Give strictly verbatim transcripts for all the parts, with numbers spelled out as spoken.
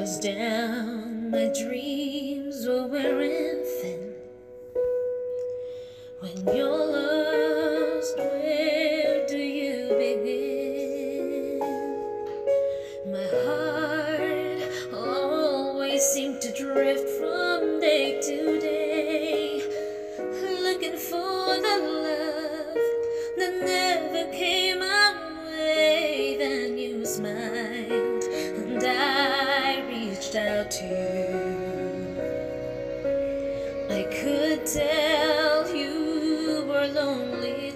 was down, my dreams were wearing thin. When you're lost, where do you begin? My heart always seemed to drift from day to day, looking for the love that never came my way. Then you smiled and I reached out to you. I could tell you were lonely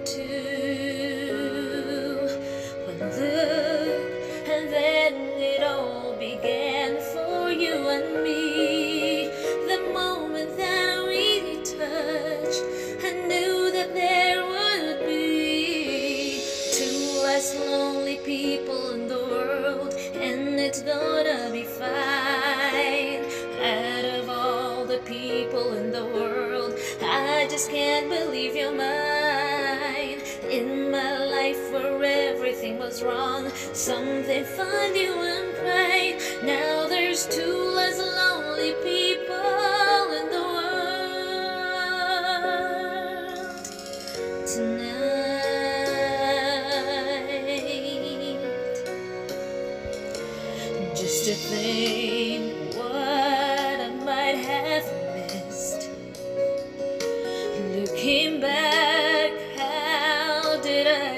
too. But look, and then it all began for you and me. The moment that we touched, I knew that there would be two less lonely people in the world, and it's gonna be fine. Out of all the people in the world, I just can't believe you're mine. In my life where everything was wrong, something found you and right. Now there's two less lonely people in the world tonight. Just to think what I might have missed. Looking back, how did I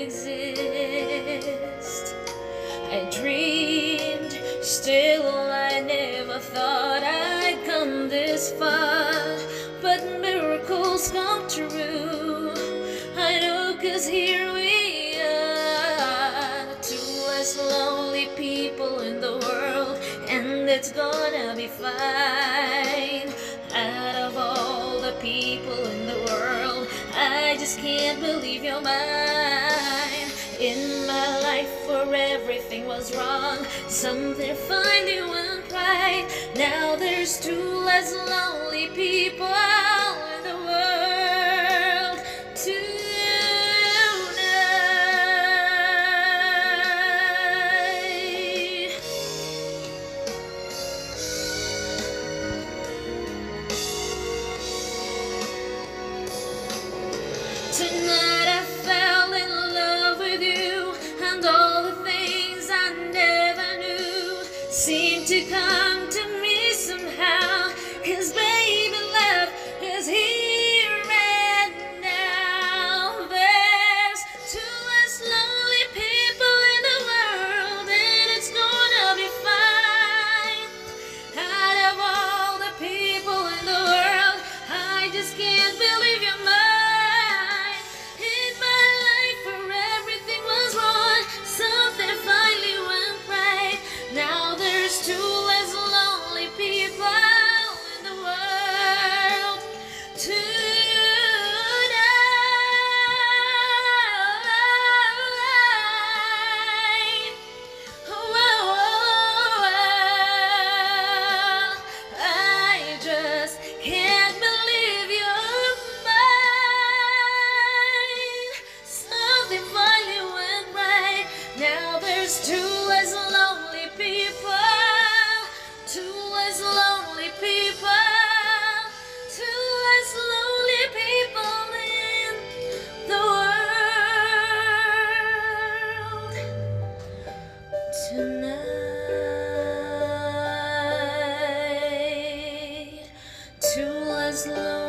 exist? I dreamed, still I never thought I'd come this far. But miracles come true, I know, 'cause here we are. Two less lonely people in the world, and it's gonna be fine. Out of all the people in the world, I just can't believe you're mine. In my life where everything was wrong, something finally went right. Now there's two less lonely people in the world tonight. Tonight I fell in love with you, and all the things I never knew seem to come to me somehow. 'Cause baby, love is here and now. There's two less lonely people in the world, and it's gonna be fine. Out of all the people in the world, I just can't believe you're mine. Two less lonely people in the world tonight. Whoa, I just can't believe you're mine. Something finally went right. Now there's two less lonely people. Two less lonely people, two less lonely people in the world tonight. Two less lonely